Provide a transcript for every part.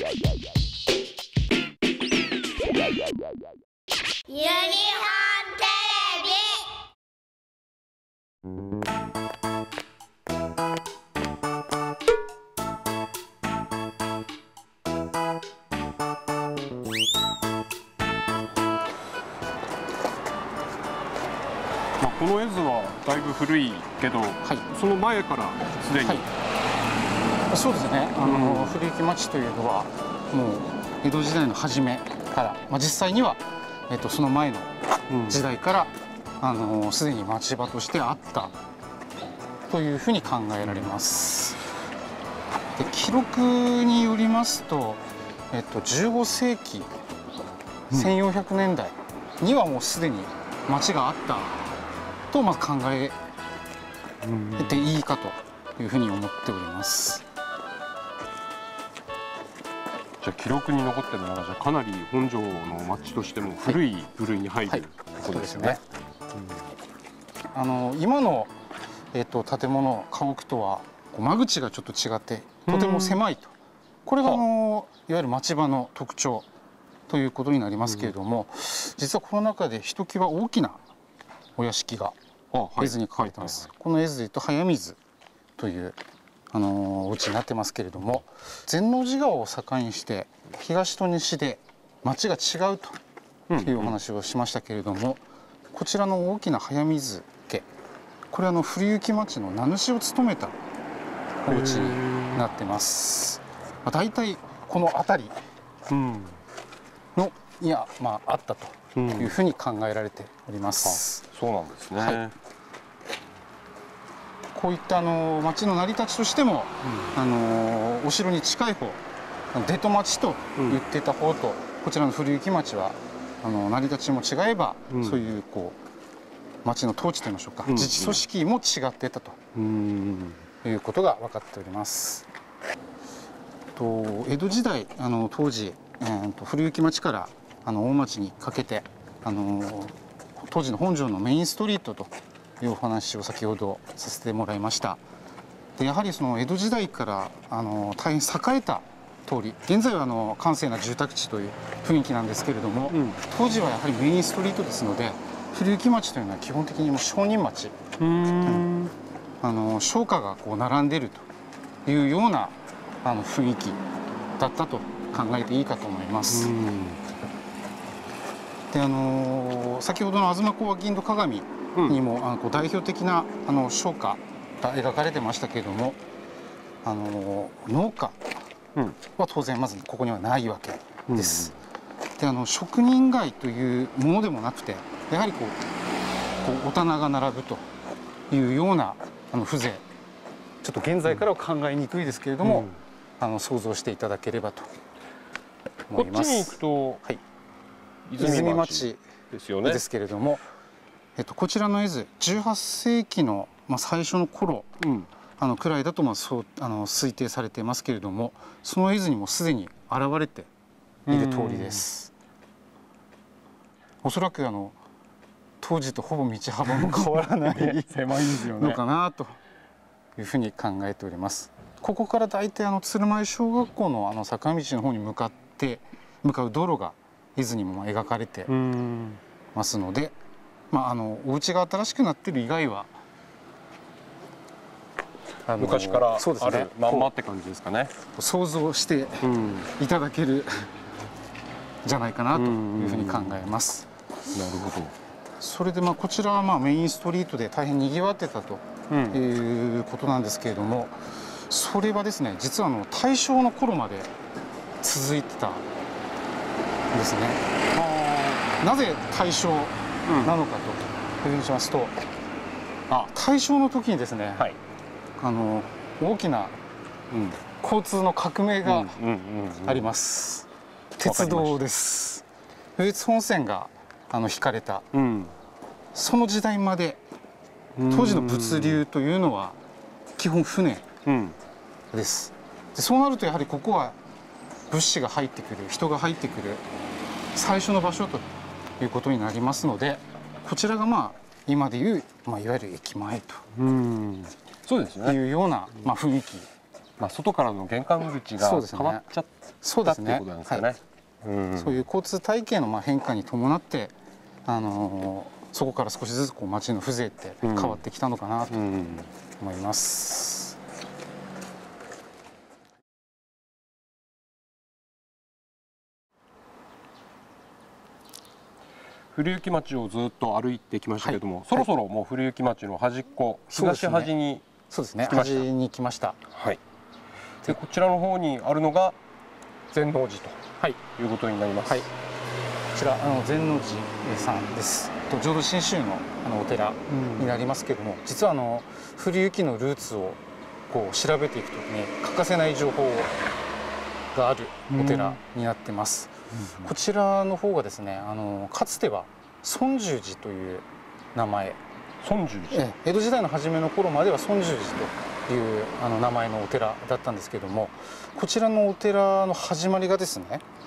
ユニフォンテレビ。 この絵図はだいぶ古いけど、はい、その前からすでに、はい、 そうですね、古行町というのはもう江戸時代の初めから、実際には、その前の時代から、すでに町場としてあったというふうに考えられます。で、記録によりますと、15世紀1400年代にはもうすでに町があったと考えていいかというふうに思っております。 じゃあ記録に残ってるのがじゃあかなり本庄の町としても古い部類に入ることですよね。 今の、建物家屋とは間口がちょっと違ってとても狭いと、これがいわゆる町場の特徴ということになりますけれども、実はこの中でひときわ大きなお屋敷が絵図に描かれてます。この絵図でいうと早水というお家になってますけれども、禅王寺川を境にして東と西で町が違うというお話をしましたけれども、こちらの大きな早水家、これは古行町の名主を務めたお家になってます。だいたいこの辺りのにはあったというふうに考えられております。 そうなんですね。 はい、こういった町の成り立ちとしても、お城に近い方、出戸町と言っていた方と、こちらの古行町は成り立ちも違えば、そういう町の統治といいましょうか、自治組織も違っていたということが分かっております。江戸時代当時、古行町から大町にかけて当時の本庄のメインストリートというお話を先ほどさせてもらいました。で、やはりその江戸時代から大変栄えた通り、現在は閑静な住宅地という雰囲気なんですけれども、当時はやはりメインストリートですので、古行町というのは基本的にもう商人町、商家が並んでいるというような雰囲気だったと考えていいかと思います。で、先ほどの東講和銀戸鏡にも代表的な商家が描かれてましたけれども、農家は当然まずここにはないわけです。で、職人街というものでもなくて、やはりお棚が並ぶというような風情、ちょっと現在からは考えにくいですけれども、想像していただければと思います。 こっちに行くと、 はい、 泉町ですよね。 ですけれども、こちらの絵図18世紀の最初の頃くらいだとそう推定されていますけれども、その絵図にもすでに現れている通りです。おそらく当時とほぼ道幅も変わらない狭いんですよねのかなというふうに考えております。ここから大体鶴舞小学校の坂道の方に向かう道路が絵図にも描かれてますので、お家が新しくなってる以外は昔からあるまんまって感じですかね。 想像していただけるじゃないかなというふうに考えます。 なるほど。 それでこちらはメインストリートで大変にぎわってたということなんですけれども、それはですね、実は大正の頃まで続いてたんですね。なぜ大正なのかというふうにしますと、大正の時にですね、大きな交通の革命があります。鉄道です。羽越本線が引かれた、その時代まで当時の物流というのは基本船です。で、そうなるとやはりここは物資が入ってくる、人が入ってくる最初の場所ということになりますので、こちらが今でいう、いわゆる駅前とそうですね、 いうような雰囲気まあ外からの玄関口がそうですね変わっちゃったっていうことなんですかね。 そういう交通体系の変化に伴って、そこから少しずつ街の風情って変わってきたのかなと思います。 古行町をずっと歩いてきましたけども、そろそろもう古行町の端っこ、東端にそうですね、端に来ました。 はい。でこちらの方にあるのが禅王寺ということになります。はい。こちら禅王寺さんです。浄土真宗のお寺になりますけども、実は古行のルーツを調べていくときに欠かせない情報があるお寺になってます。こちらの方がですね、かつては尊重寺という名前、 尊重寺、 江戸時代の初めの頃までは尊重寺という名前のお寺だったんですけども、こちらのお寺の始まりがですね、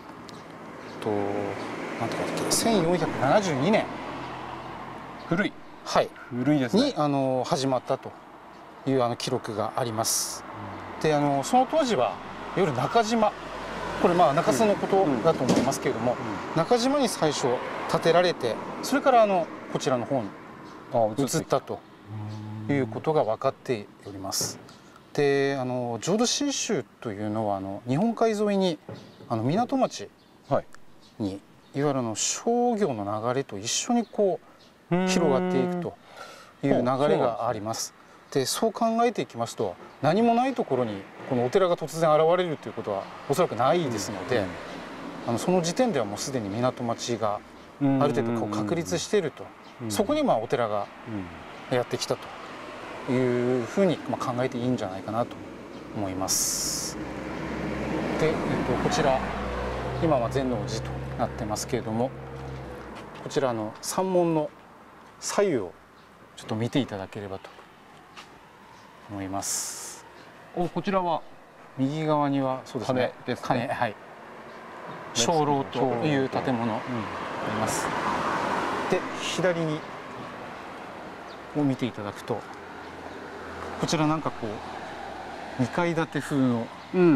なんていうか1472年、 古い、 はい、 古いですね。 に始まったという記録があります。でその当時は夜中島、これ中洲のことだと思いますけれども、中島に最初建てられて、それからこちらの方に移ったということが分かっております。で浄土真宗というのは日本海沿いに港町に、いわゆる商業の流れと一緒に広がっていくという流れがあります。でそう考えていきますと、何もないところにこのお寺が突然現れるということはおそらくないですので、その時点ではもうすでに港町がある程度確立していると、そこにお寺がやってきたというふうに考えていいんじゃないかなと思います。で、こちら今は禅王寺となってますけれども、こちら山門の左右をちょっと見ていただければと思います。 こちらは右側にはそうですね、鐘、はい、鐘楼という建物あります。で左にを見ていただくと、こちらなんか2階建て風の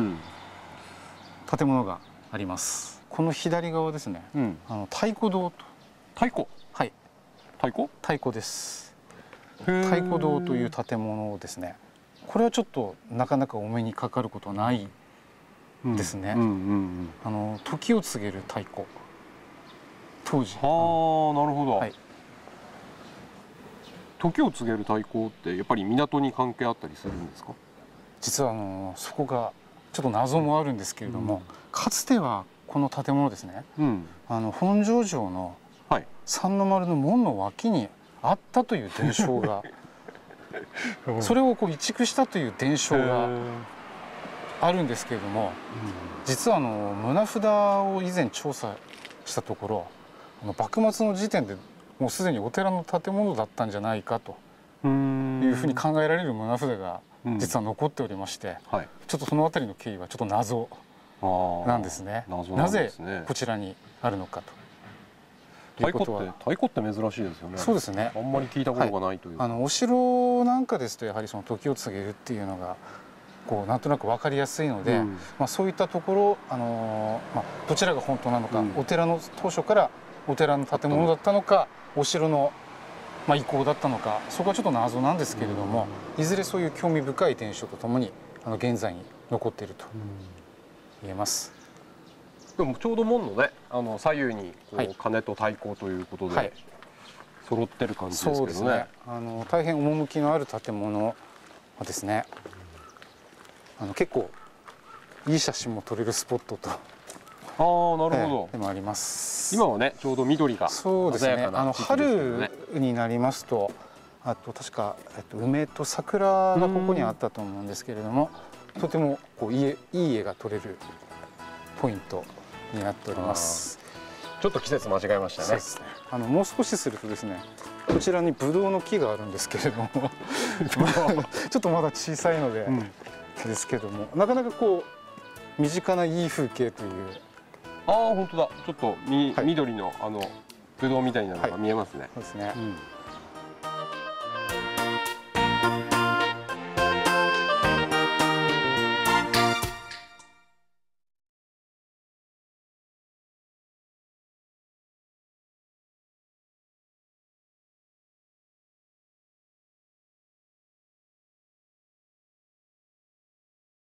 建物があります。この左側ですね、太鼓堂と。 太鼓、 はい、 太鼓、 太鼓です。太鼓堂という建物ですね。これはちょっとなかなかお目にかかることはないですね。時を告げる太鼓、当時。 なるほど。はい、時を告げる太鼓ってやっぱり港に関係あったりするんですか？ 実はそこがちょっと謎もあるんですけれども、かつてはこの建物ですね、本庄城の三の丸の門の脇にあったという伝承がそれを移築したという伝承があるんですけれども、実は棟札を以前調査したところ、幕末の時点でもうすでにお寺の建物だったんじゃないかというふうに考えられる棟札が実は残っておりまして、ちょっとその辺りの経緯はちょっと謎なんですね。なぜこちらにあるのかと。 太鼓って珍しいですよね。 そうですね。 あんまり聞いたことがないという。 お城なんかですとやはりその時を告げるっていうのがなんとなく分かりやすいので、そういったところどちらが本当なのか、お寺の当初からお寺の建物だったのか、お城の遺構だったのか、そこはちょっと謎なんですけれども、いずれそういう興味深い伝承とともに現在に残っていると言えます。 でもちょうど門のね左右に鐘と太鼓ということで揃ってる感じですけどね。 大変趣のある建物はですね、結構いい写真も撮れるスポットと。 なるほど。 でもあります。 今はねちょうど緑がそうですね。春になりますと、確か梅と桜がここにあったと思うんですけれども、とてもいい絵が撮れるポイントになっております。 ちょっと季節間違えましたね。そうですね。もう少しするとですね、こちらにブドウの木があるんですけれどもちょっとまだ小さいので、ですけども、なかなか身近ないい風景という。 本当だ。ちょっと緑のブドウみたいなのが見えますね。 そうですね。